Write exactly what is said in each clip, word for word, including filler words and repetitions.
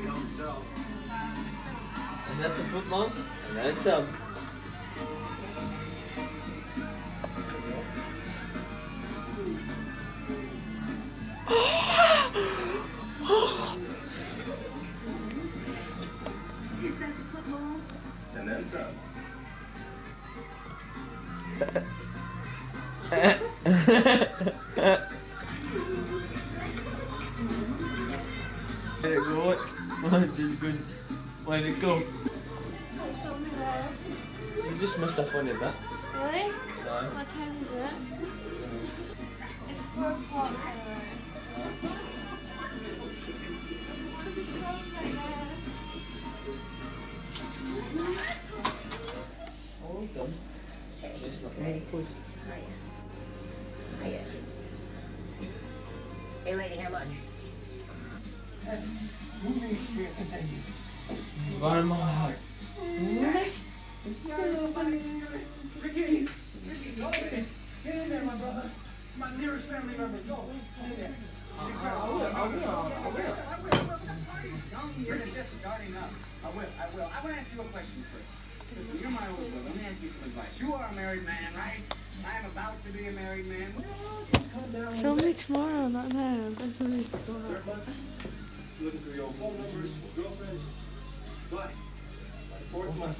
And hit the football, and then some. And then some. Let it go. It just goes. Let it go. You just missed a funny bit. Really? No. What time is it? It's four o'clock. Oh, done. Yes, not Ready? close. Hiya. Hiya. Hey lady, how much? One more heart. Next. Ricky! Ricky, go in. Get in there, my brother. My nearest family member. Go. In there. I will, I will, I will. I will, I will. Don't you're just starting up. I will, I will. I want to ask you a question first. Listen, you're my older brother. Let me ask you some advice. You are a married man, right? I'm about to be a married man. Well, just calm down. Show me tomorrow, not now. That's what it's tomorrow. Looking for your old phone numbers, girlfriends. What? Fourth month.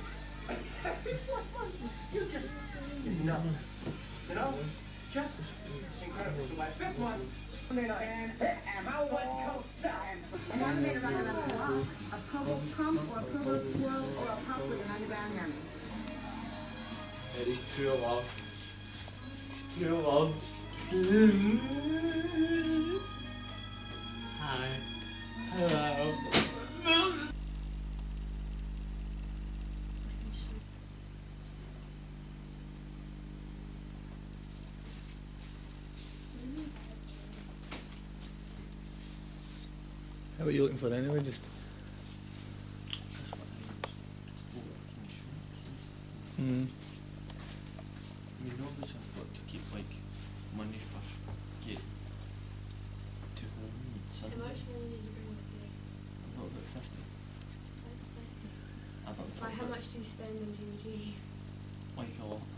You just, you know. You know? Just incredible. So my fifth one, and, and my West Coast side. An elevator run around the wall, a pump, pump or a pump swirl, or a pump with an underground hammer. It is true love. It's true love. Hi. Hello. How are you looking for anyway? Just. Mm. I mean, obviously I've got to keep like money for get to home on How Sunday. much money did you bring with you? I've got about fifty. That's fifty. I've got Like, how much do you spend on G V G? like a lot.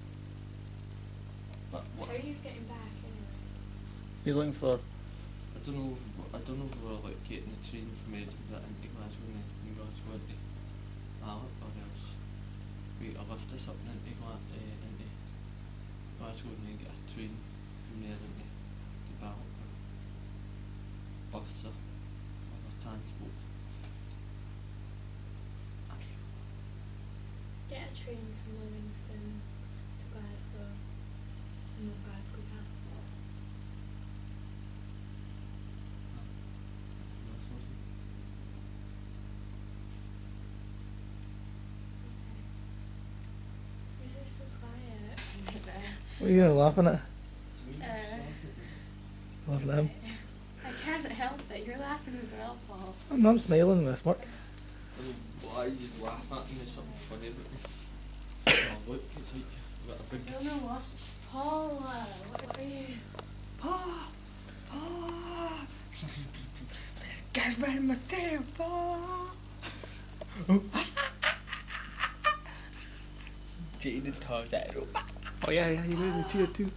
But what? How are you getting back anyway? He's looking for. I don't know. If, I don't know if we're like getting the train from Edinburgh into Glasgow and then from Glasgow into Alec or else we a lift or something into Gla- uh, into Glasgow and then get a train from there into to Balloch or bus or other transport. I mean, Get a train from Livingston to Glasgow and then Glasgow back. that's that's awesome. Is this so quiet? What are you laughing at? Uh, Laughing at him. I can't help it. You're laughing as well, Paul. I'm not smiling with Mark. I mean, why you just laugh at me? There's something funny about me. Oh look, it's like you've got a big. I don't know what. Paula, what are you? Pa! Pa! There's Gasper in my tail, Pa! Jaded Tarzan. Oh yeah, yeah, you made me cheer too.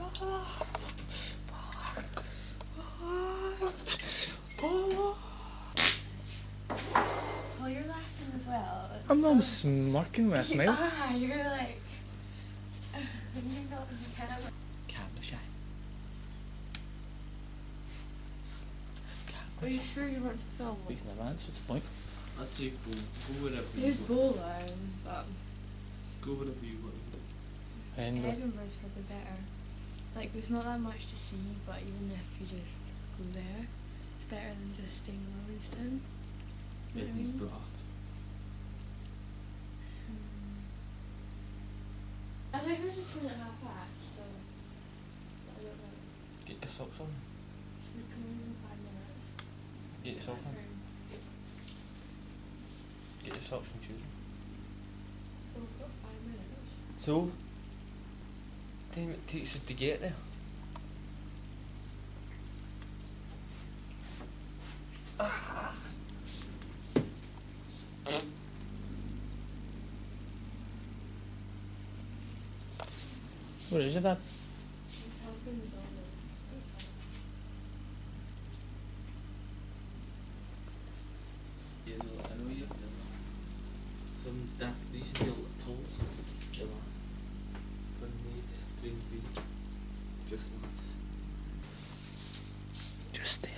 Paul, you're laughing as well. It's I'm not so- smirking with a You smile. are. You're like. You're not in the camera. Camera shy. Are you sure you want to film? He's in advance, what's the point? I'd say go, go wherever There's you go. Bowline, but Go wherever you want to go. And uh, Edinburgh's probably better. Like, there's not that much to see, but even if you just go there, it's better than just staying in Livingston. You know what I mean? Edinburgh. I think there's a train at half past, so I don't know. Get your socks on. Should we come in in five minutes? Get your socks on. Get your socks and shoes on. So we've got five minutes. So, time it takes us to get there. What is it, Dad? You know, I know you've done that. From that, these are the little tools. You know, from the string beat, just like this. Just there.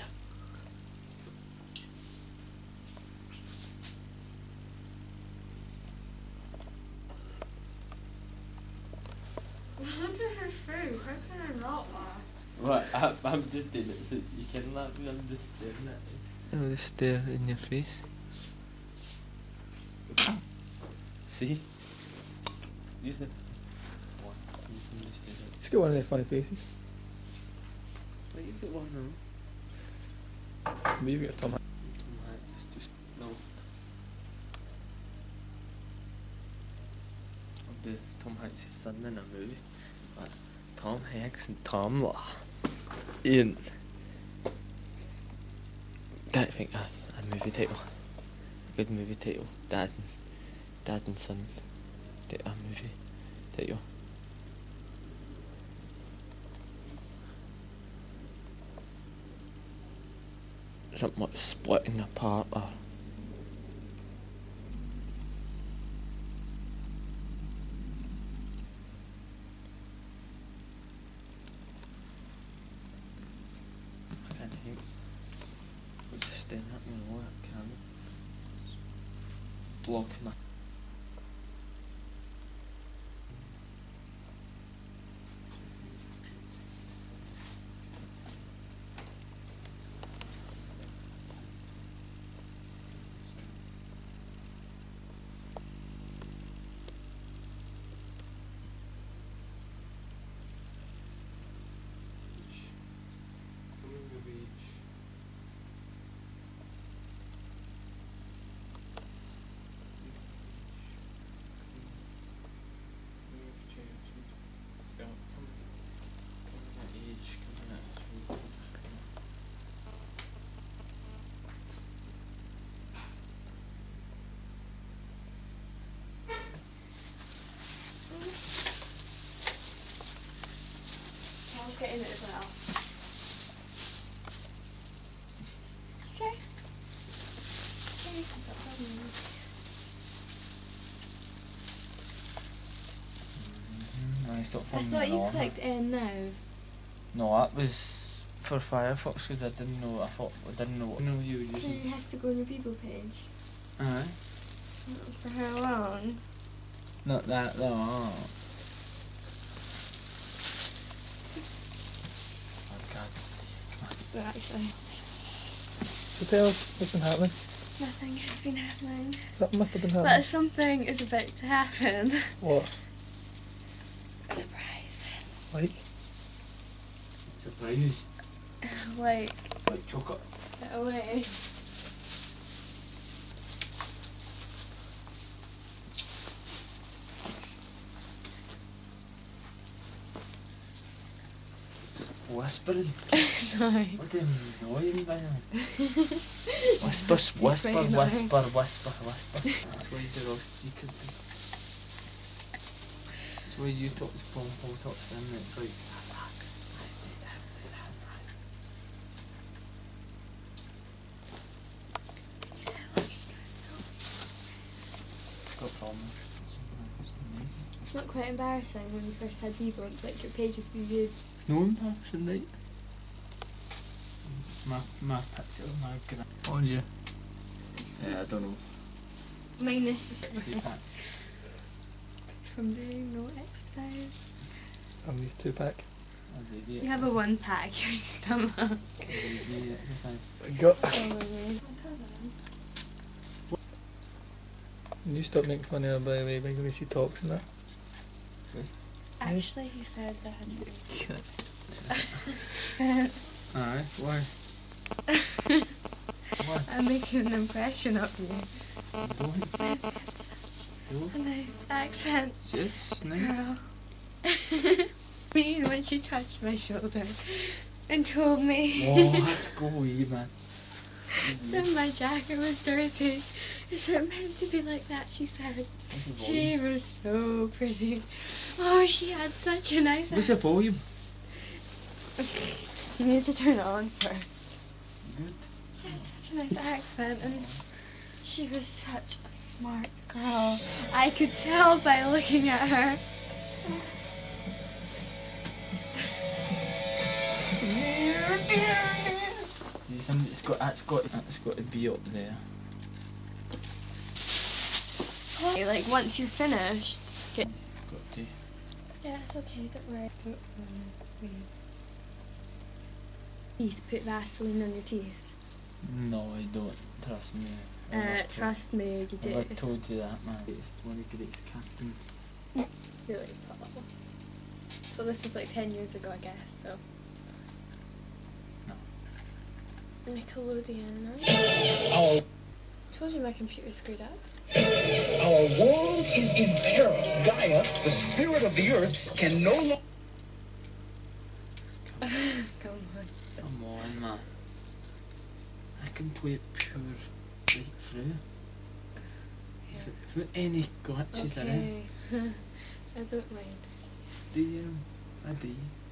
Look at her face. How can I not laugh? Right, I'm, I'm just doing it, so you can laugh me, I'm just staring at you. I'll just stare in your face. See? Use the one. You can just do it. Just get one of their funny faces. But you've got one now. But you've got Tom Hanks. Tom Hanks, just, no. I'll be Tom Hanks' son in a movie. But Tom Hanks and Tom Law. Ian. Don't think that's a movie title. Good movie title. Dad and, Dad and Son. Ti- A movie title. Something like Splitting Apart or I can't think. We're just staring at me all that camera. It's blocking my coming of age. I'll get in it as well. Sure. Okay, I've got problems. I stopped I filming thought it you on. clicked in now. No, that was for Firefox because I didn't know. I thought I didn't know. No, you were So using. you have to go on your people page. Aye. For how long? Not that long. I can't see. Right, so So tell us what's been happening. nothing has been happening. Something must have been But happening. something is about to happen. What? Surprise. Like? Surprises. Like, Like chocolate. get away. Whispering. Sorry. What the annoying by Whisper, whisper, whisper, Very whisper, whisper, whisper. That's why you're all secret. That's why you talk to Paul and Paul talks to him and it's like got problems. It's not quite embarrassing when you first had debunk, like your pages be viewed. No embarrassing, right? My my picture of my gra- What did you? Yeah, I don't know. Minus See the that? from doing no exercise. I'm used two pack. I did the You have a one pack, your stomach. I did the exercise. Got. Probably. You stop making fun of her by the way, by the way she talks and that. Actually, he said that. Aye, why? Why? I'm making an impression of you. Don't. Don't. A nice accent, Just nice. girl. Me when she touched my shoulder and told me. Oh, let's go away, man. Then my jacket was dirty. Is it meant to be like that? She said. She was so pretty. Oh, she had such a nice What's your volume? You need to turn it on first. Good. She had such a nice accent and she was such a smart girl. I could tell by looking at her. See, somebody's got, that's got, that's got to be up there. Like once you're finished. Get Got to. yeah, it's okay, don't worry. Don't worry. Teeth, put Vaseline on your teeth. No, I don't. Trust me. I Uh, never told- trust me, you I do. never told you that, man. It's one of Greg's captains. Really, probably. So this is like ten years ago, I guess, so. No. Nickelodeon, right? Our, Told you my computer screwed up. our world is in peril. Gaia, the spirit of the earth, can no longer... Come on. Come on, man. I can play it pure right through. If it, without any glitches in it. Okay. I don't mind. Do you? I do.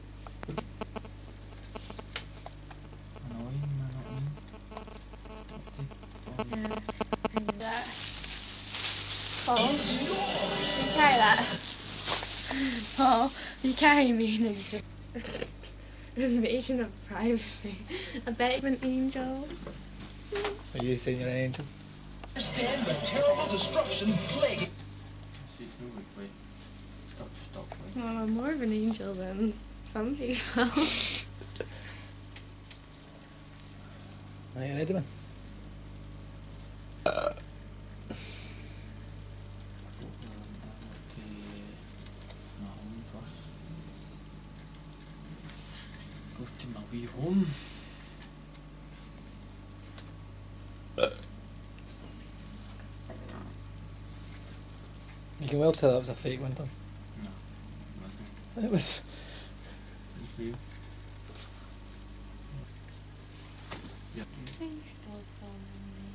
Annoying, man, not me. Yeah. I knew that. Paul, you carry that. Paul, you carry me in a invasion of privacy. I bet you're an angel. Are you saying you're an angel? Understand the terrible destruction plaguing. See, it's no good way. Stop, stop, way. Well, I'm more of an angel than some people. Are you ready, man? Go to my wee home. You can well tell that was a fake one, Tom. No, nothing. It was. It's real. Yep. Please still following me.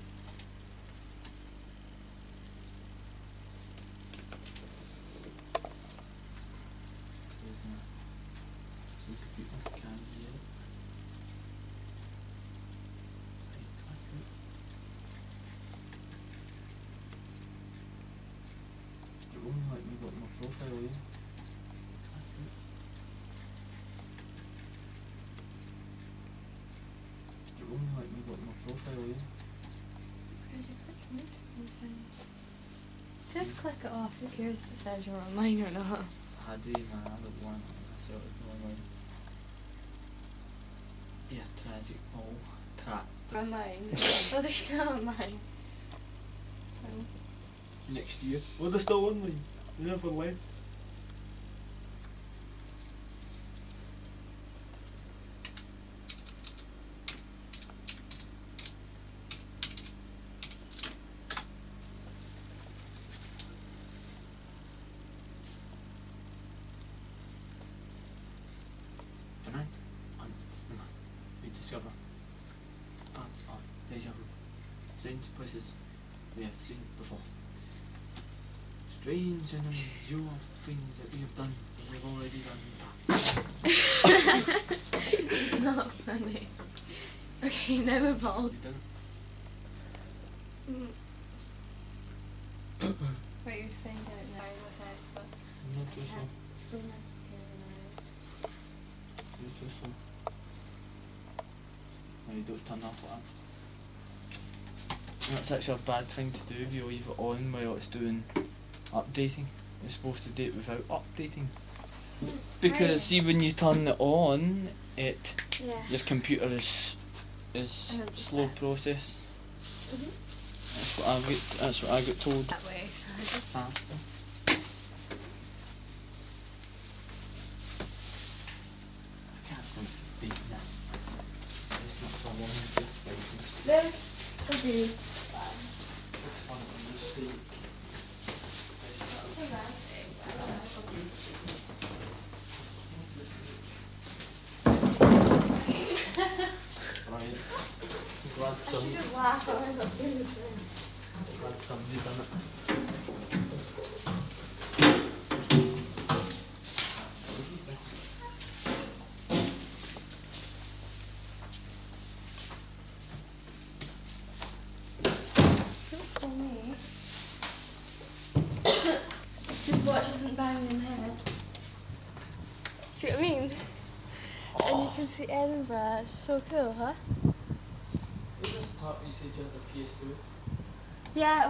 Some people can't hear it. Right, click it. You won't let me got my profile in. Click it. You won't let me got my profile in. It's because you clicked multiple times. Just click it off. Who cares if it says you're online or not? I do, man. I don't want myself to go online. Yeah, tragic ball. Trap. Online. Oh, they're still online. So. Next year. Oh, they're still online. They never left. Tonight, on cinema, we discover parts of deja vu, strange places we have seen before. Strange and unusual things that we have done and we've already done. It's not funny. Okay, now move on. You done Mm. What you're saying, get it now with it, but it? Not too slow. slowness here now. Not too slow. No, you don't turn off like that. That's actually a bad thing to do if you leave it on while it's doing updating. You're supposed to do it without updating. Because see, when you turn it on, it Yeah. your computer is is I heard slow that. process. Mhm. That's what I get. That's what I got told. That way, so I just Faster. I can't quite beat that. It's not so long. It's just like it's This will be fun. fun to just see. Right. I'm glad some, should just laugh at myself doing the thing. glad somebody done it. Don't tell me. Just watch isn't banging in the head. See what I mean? And you can see Edinburgh. It's so cool, huh? Was this part where you said you had a P S two? Yeah.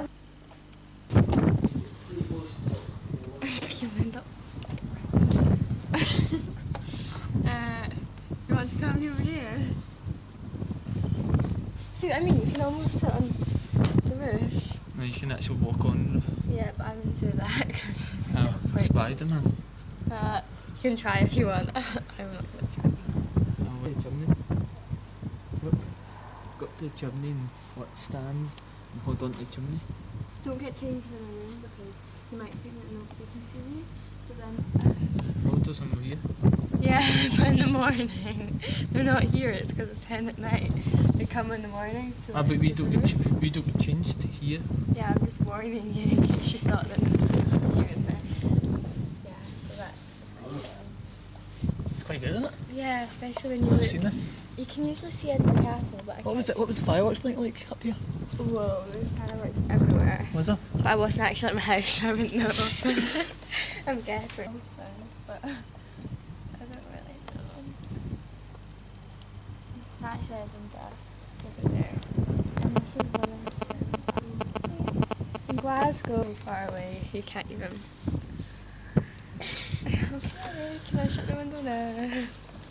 Pretty close to You end up. uh, you want to come over here? See what I mean? You can almost sit on the roof. No, you can actually walk on the roof. Yeah, but I wouldn't do that because. Oh, Spider-Man. Uh, you can try if you want. I'm not gonna try. Oh, wait, chimney. Look, got the chimney and what stand and hold on to the chimney. Don't get changed in a room because you might think that nobody can see you. But then. Oh, there's some here. Yeah, but in the morning they're not here. It's because it's ten at night. They come in the morning. So Ah, but we don't get ch we don't get changed here. Yeah, I'm just warning you in case you thought that nobody could see you in there. Yeah, so that's. It's quite good, isn't it? Yeah, especially when you I've look. seen this. You can usually see Edinburgh Castle, but I What was can't it? What was the fireworks like, like up here? Whoa, there's fireworks everywhere. Was there? But I wasn't actually at my house, so I wouldn't know. I'm guessing. But I don't really know. It's actually Edinburgh over there. And this is Livingston. In Glasgow, far away, you can't even. Okay, can I shut the window now?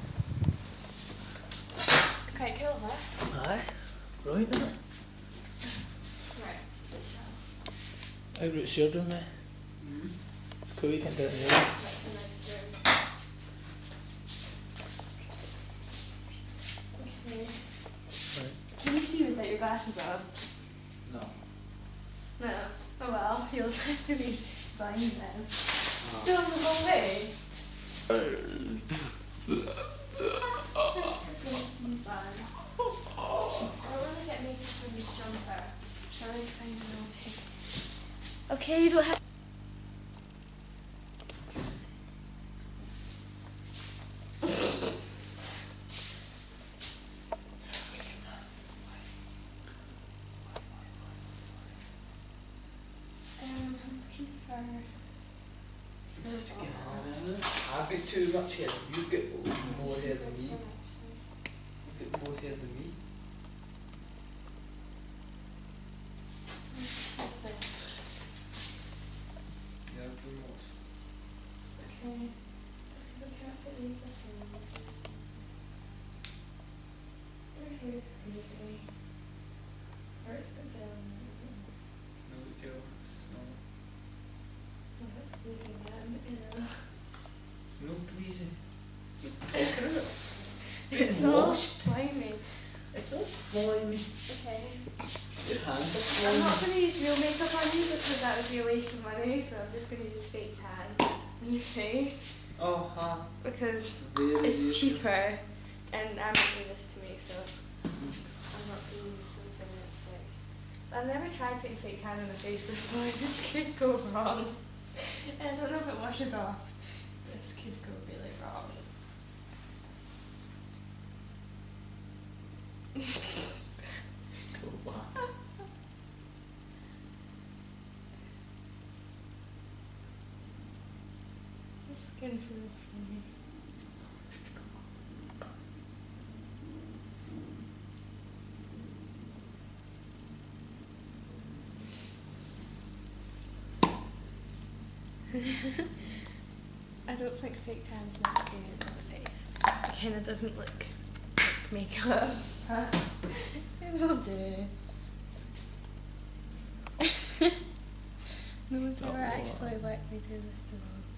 Quite cool, huh? Aye. Brilliant, isn't it? Right, let's show. Out route shared room, eh? Mm. It's cool, you can do it in there. That's a nice room. Okay. Right. Can you see without your glasses on? No. No. Oh well, you'll just have to be blind then. Ah. Still the whole way. I don't want to get makeup on your jumper. Shall I find an old tape? Okay, you don't have. Um, I'm looking for. I've got too much hair. You've got more hair than me. You've got more hair than me. Yeah, the most. Okay. Look carefully this one. Your hair's crazy. Where's the gel? It's no gel, it's not. Oh, that's bleeding out. No pleasing. It's all slimy. It's not slimy. Okay. Your hands are I'm slimy. not going to use real makeup on you because that would be a waste of money, so I'm just going to use fake tan on your face Oh, huh. because Very it's useful. cheaper and I'm making this to me, so I'm not going to use something that's like. I've never tried putting fake tan on the face before. This could go wrong. I don't know if it washes off. This could go really wrong. Oh, wow. Your skin feels funny. I don't think fake tan's meant to be used on the face. It kind of doesn't look like makeup. Huh? It will do. No one's That ever will. actually let me do this to them.